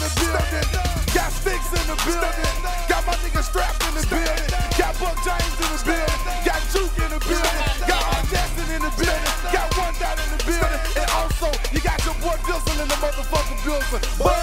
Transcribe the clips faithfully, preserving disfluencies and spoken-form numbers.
the building. Got sticks in the building. Got my nigga strapped in the building. Got Buck James in the building. Got Juke in the building. Got Art Jackson in the building. Got One Dot in the building. And also, you got your boy Dilson in the motherfucking building. But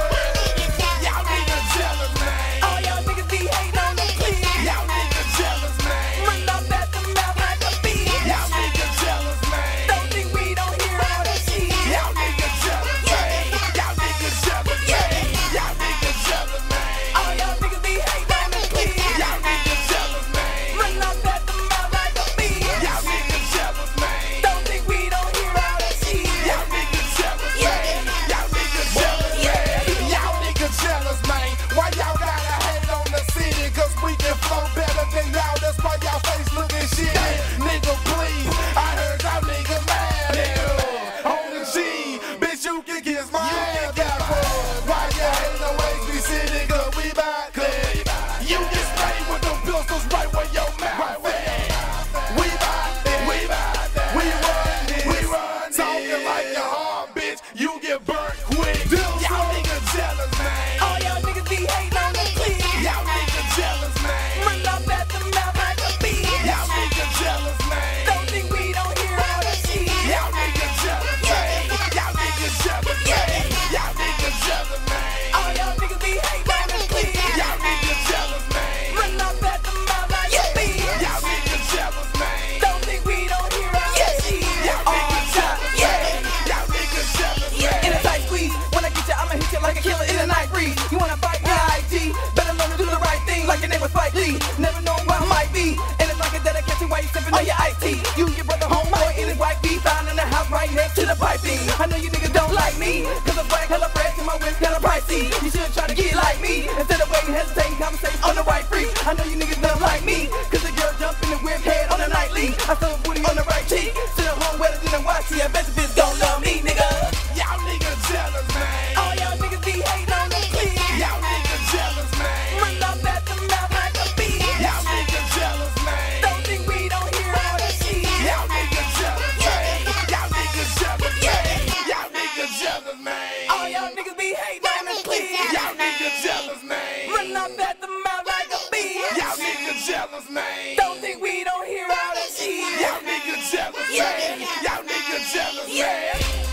y'all niggas jealous, man. All y'all niggas be hating on the clip. Y'all niggas jealous, man. Run up at the mouth like a bitch. Y'all niggas jealous, man. Don't think we don't hear all that shit. Y'all niggas jealous, man. Y'all niggas jealous, man. Y'all niggas jealous, man. All y'all niggas be hating on the clip. Y'all niggas jealous, man. Run up at the mouth like a bitch. Y'all niggas jealous, man. Don't think we don't hear all that shit. Y'all niggas jealous, man. Y'all niggas jealous, man. Y'all niggas jealous, man. Why y'all gotta hate on the city? Cause we can flow better than y'all. That's why y'all face looking shit. Nigga, please. I heard y'all niggas mad. Yeah. On the G, bitch, you can kiss my ass backwards. Why you hating on H B C, nigga? We bout that. You get sprayed with them pistols right where your mouth at. We bout that. We bout that. We run this. We run this. Talking like your heart, bitch. You get burnt quick. Y'all niggas jealous, man. All y'all niggas be hating on the clip. Y'all niggas jealous, man. Run up at the mouth like a bitch. Y'all niggas jealous, man. Don't think we don't hear all that shit. Y'all niggas jealous, man. Y'all niggas jealous, man. Y'all niggas jealous, man. All y'all niggas be hating on the clip. Y'all niggas jealous, man. Run up at the mouth like a bitch. Y'all niggas jealous, man. Don't think we don't hear all that shit. Y'all niggas jealous, man. Y'all niggas jealous, man. In a tight squeeze, when I get you, I'ma hit you like a killer in a night breeze. You wanna fight me, I G? Better learn to do the right thing, like your name was Spike Lee. Never know where I might be, and it's like a dedication while you sipping on your iced tea. You and your brother homeboy in his white beat, found in the house right next to the piping. I know you niggas don't like me, cause I swag hella fresh and my whip kinda pricey. You should try to get like me, instead of waiting, hesitating, conversation on the right free. I know you niggas don't like me, cause the girl jump in the whip head on the nightly. I saw a booty on the right cheek, sit at home wetter than a watch. I bet the bitch gon' love me, nigga. Y'all niggas jealous, man. All y'all niggas be hating on the clip. Y'all niggas jealous, man. Run up at the mouth like a bitch. Y'all niggas jealous, man. Don't think we don't hear all that shit. Y'all niggas jealous, man. Y'all niggas jealous, man. Y'all niggas jealous, man. All y'all niggas be hating on the clip. Y'all niggas jealous, man. Run up at the mouth like a bitch. Y'all niggas jealous, man. Don't think we don't hear all that shit. Y'all niggas jealous, man. Y'all niggas jealous, man.